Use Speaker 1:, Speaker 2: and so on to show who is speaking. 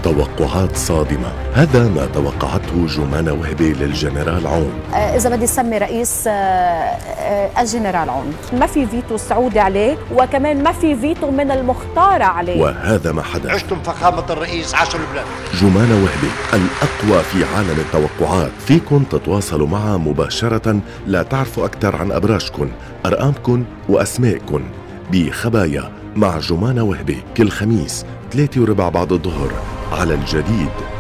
Speaker 1: توقعات صادمة، هذا ما توقعته جمانة وهبي للجنرال عون.
Speaker 2: إذا بدي سمي رئيس الجنرال عون، ما في فيتو سعودي عليه، وكمان ما في فيتو من المختار عليه.
Speaker 1: وهذا ما حدث.
Speaker 3: عشتم فخامة الرئيس، عاشوا لبنان.
Speaker 1: جمانة وهبي الأقوى في عالم التوقعات، فيكن تتواصلوا معها مباشرة لتعرفوا أكثر عن أبراجكن، أرقامكن وأسمائكن بخبايا مع جمانة وهبي كل خميس 3:15 بعد الظهر على الجديد.